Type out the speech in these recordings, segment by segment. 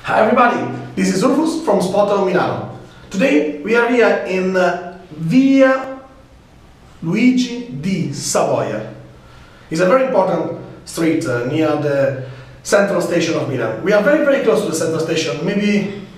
Hi everybody, this is Rufus from Spoto Milano. Today we are here in Via Luigi di Savoia. It's a very important street near the central station of Milan. We are very close to the central station, maybe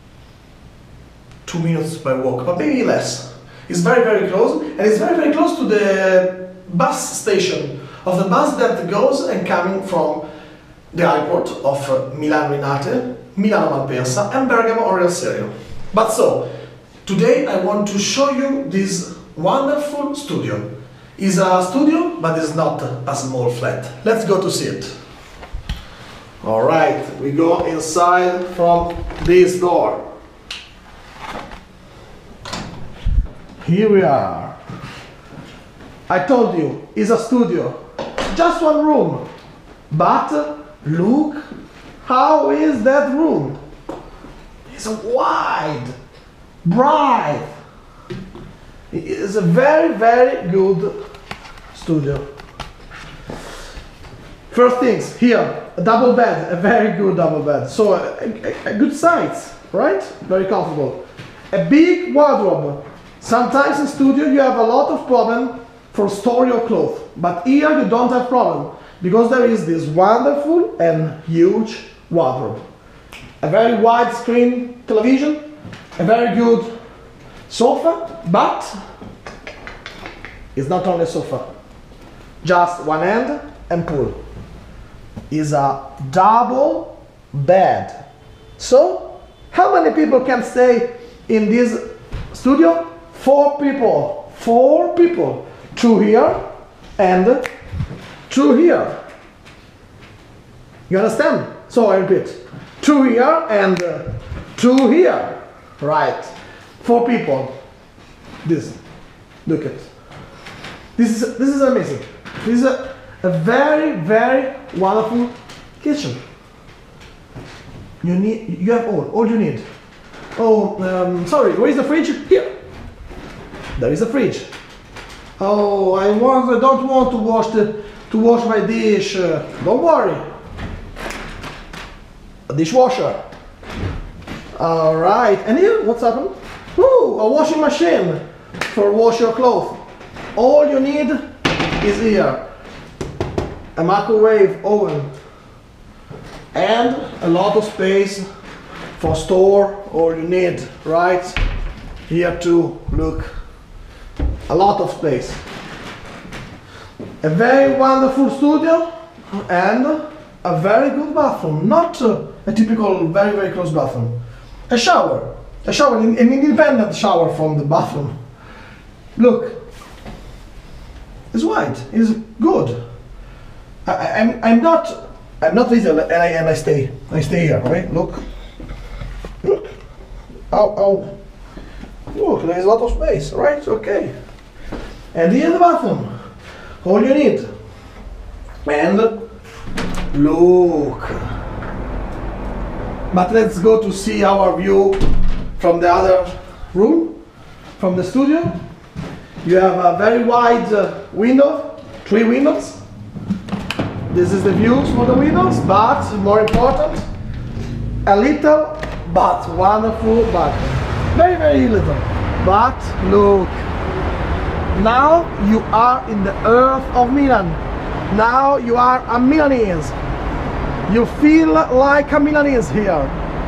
2 minutes by walk, but maybe less. It's very close, and it's very close to the bus station of the bus that goes and coming from the airport of Milan Linate, Milano Malpensa and Bergamo Oriol Serio. But so, today I want to show you this wonderful studio. It's a studio, but it's not a small flat. Let's go to see it. Alright, we go inside from this door. Here we are. I told you, it's a studio. Just one room. But look how is that room. It's wide, bright. It is a very good studio. First things, here, a double bed, a very good double bed. So a good size, right? Very comfortable. A big wardrobe. Sometimes in studio you have a lot of problem for store your clothes, but here you don't have problem because there is this wonderful and huge wardrobe. A very widescreen television, a very good sofa, but it's not only a sofa, just one end and pull. It's a double bed. So, how many people can stay in this studio? 4 people. 4 people. 2 here and 2 here. You understand? So I repeat. 2 here and 2 here. Right. 4 people. This. Look at. This is amazing. This is a very wonderful kitchen. You have all you need. Oh, sorry, where is the fridge? Here. There is a fridge. Oh, I don't want to wash my dish. Don't worry. A dishwasher. All right. And here, what's happened? Ooh, a washing machine for wash your clothes. All you need is here. A microwave oven. And a lot of space for store all you need, right? Here too, look. A lot of space. A very wonderful studio and a very good bathroom. Not a typical very close bathroom. A shower. An independent shower from the bathroom. Look. It's white. It's good. I'm not little and I stay here, right? Look. Oh. Look, there is a lot of space, right? Okay. And here the bathroom. All you need. And look. But let's go to see our view from the other room, from the studio. You have a very wide window, 3 windows. This is the views for the windows, but more important, a little but wonderful balcony. Very little. But look. Now you are in the earth of Milan. Now you are a Milanese. You feel like a Milanese here.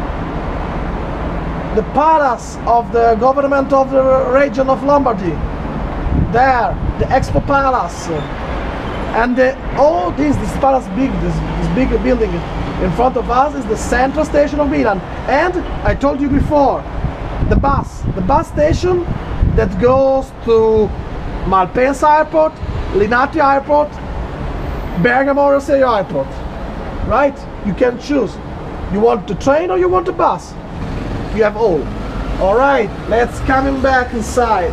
The palace of the government of the region of Lombardy. There, the Expo Palace. And all this palace big, this big building in front of us is the central station of Milan. And I told you before, the bus station that goes to Malpensa Airport, Linate Airport, Bergamo Oriol Serio Airport. Right? You can choose. You want the train or you want the bus? You have all. Alright, let's come back inside.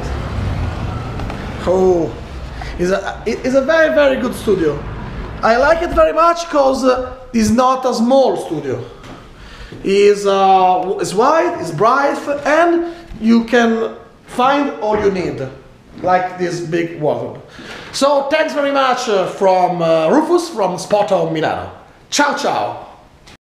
Oh, it's a very good studio. I like it very much because it's not a small studio. It's wide, it's bright, and you can find all you need, like this big wardrobe. So thanks very much from Rufus from Spoto Milano. Ciao ciao!